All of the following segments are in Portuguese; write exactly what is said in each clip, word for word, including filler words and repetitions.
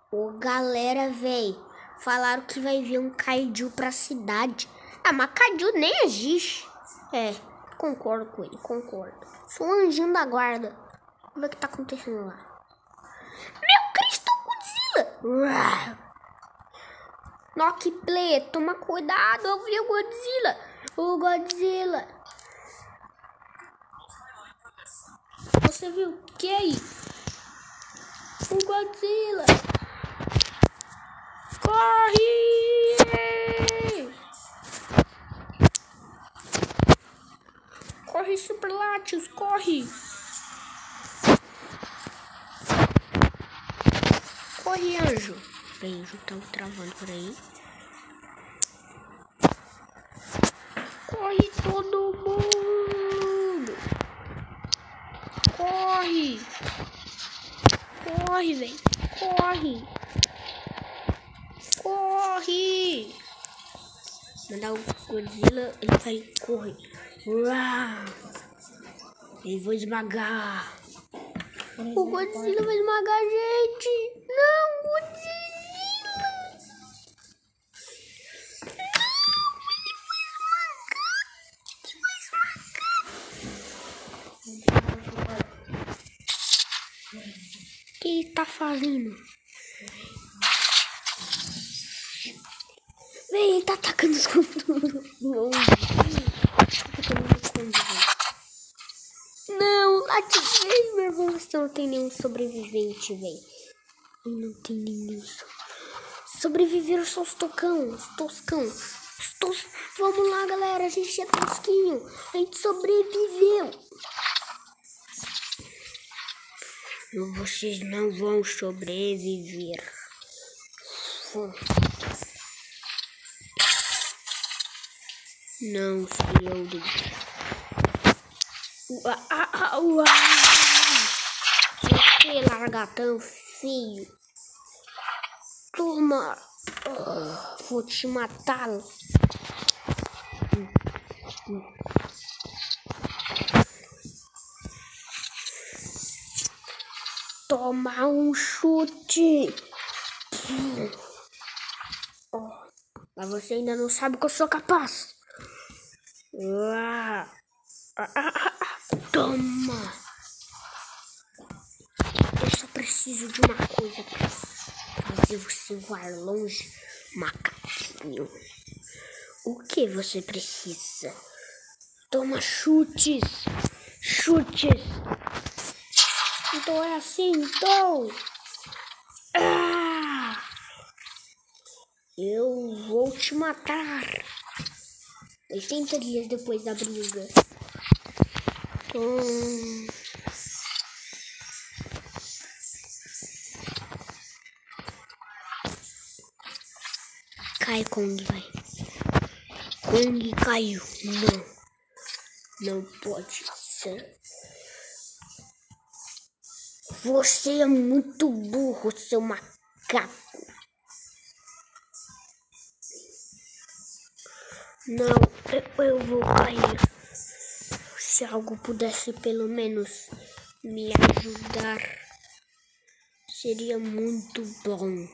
Ô, galera, véi, falaram que vai vir um kaiju pra cidade. Ah, mas kaiju nem existe. É, concordo com ele, concordo. Sou um anjinho da guarda. Vamos ver o que tá acontecendo lá. Meu Cristo, Godzilla! Nock Play, toma cuidado, eu vi o Godzilla. O Godzilla. Você viu o que aí? O Godzilla. Corre! Corre, Super Latios, corre! Corre, anjo. Bem, anjo tá travando por aí. Corre todo mundo! Corre! Corre, velho! Corre! Corre! Mandar o Godzilla, ele vai correr. Uau! Ele vai esmagar. O Godzilla vai esmagar a gente. Não, Godzilla! Não, ele vai esmagar. Ele vai esmagar. O que ele tá fazendo? Vem, ele tá atacando os contornos. Não, ativei, meu irmão. Você não tem nenhum sobrevivente, velho. Não tem nenhum. Sobreviveram só os tocão, os toscão. Os tos... Vamos lá, galera. A gente é tosquinho. A gente sobreviveu. Vocês não vão sobreviver. Não sei eu. Você largatão feio. Toma. Oh, vou te matar. Toma um chute. Oh, mas você ainda não sabe que eu sou capaz. Ah, ah, ah, ah, toma. Eu só preciso de uma coisa pra fazer você voar longe, macaquinho. O que você precisa? Toma chutes. Chutes. Então é assim, então. Ah, eu vou te matar. oitenta dias depois da briga. Hum. Cai, Kong, vai. Kong caiu. Não. Não pode ser. Você é muito burro, seu macaco. Não, eu, eu vou cair. Se algo pudesse pelo menos me ajudar, seria muito bom.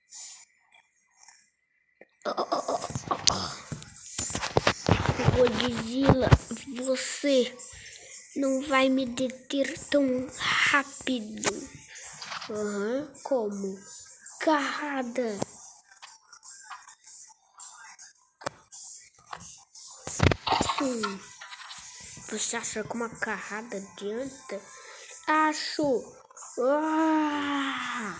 Godzilla, você não vai me deter tão rápido. Uhum, como? Carrada. Sim. Você acha que uma carrada adianta? Acho. Ah!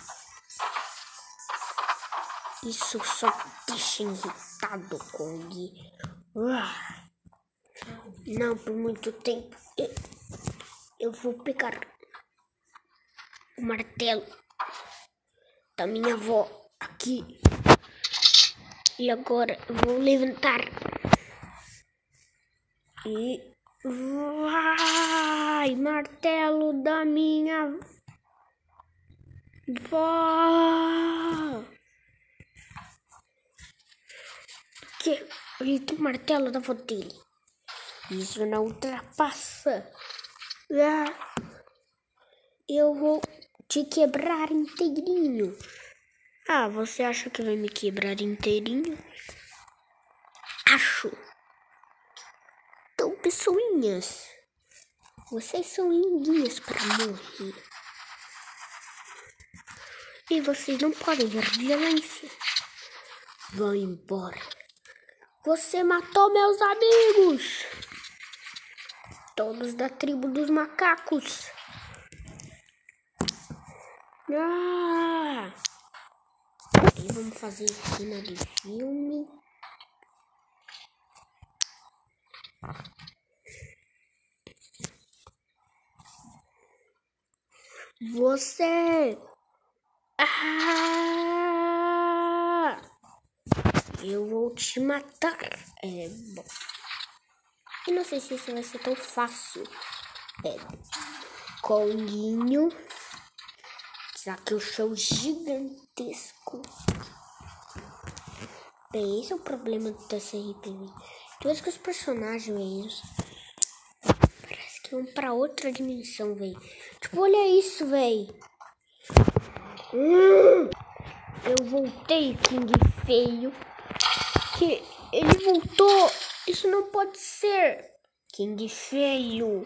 Isso só deixa irritado, Kong. Ah! Não por muito tempo. Eu, eu vou pegar o martelo da minha avó aqui. E agora eu vou levantar. E vai, martelo da minha avó. Que? Ele tem o martelo da avó dele. Isso não ultrapassa. Ah, eu vou te quebrar inteirinho. Ah, você acha que vai me quebrar inteirinho? Acho. Então, pessoinhas, vocês são lindinhas para morrer. E vocês não podem ver violência. Vão embora. Você matou meus amigos. Todos da tribo dos macacos. Ah! E vamos fazer cena de filme. Você... Ah! Eu vou te matar. É bom. Eu não sei se isso vai ser tão fácil. É. Conguinho. Já que eu sou gigantesco. Bem, esse é o problema do T C R P. Tu acha que os personagens, velho, parece que vão pra outra dimensão, velho. Tipo, olha isso, velho. Hum, eu voltei, King Feio. Que ele voltou. Isso não pode ser. King Feio.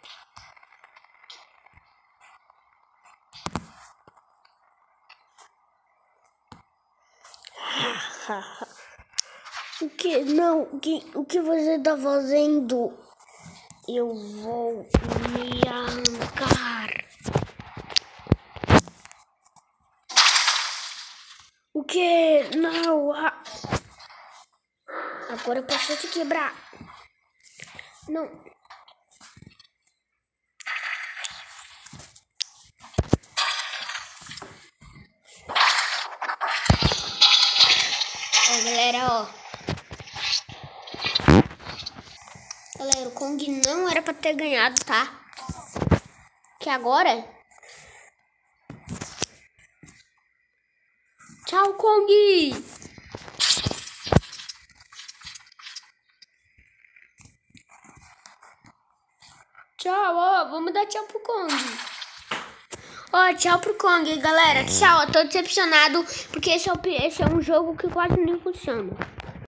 O que? Não, o que, o que você tá fazendo? Eu vou me arrancar. O que? Não. Agora eu posso te quebrar. Não. Ó, galera, ó. Galera, o Kong não era pra ter ganhado, tá? Que agora... Tchau, Kong! Tchau, ó. Vamos dar tchau pro Kong. Ó, tchau pro Kong, galera. Tchau, eu tô decepcionado porque esse é, o, esse é um jogo que quase nem funciona.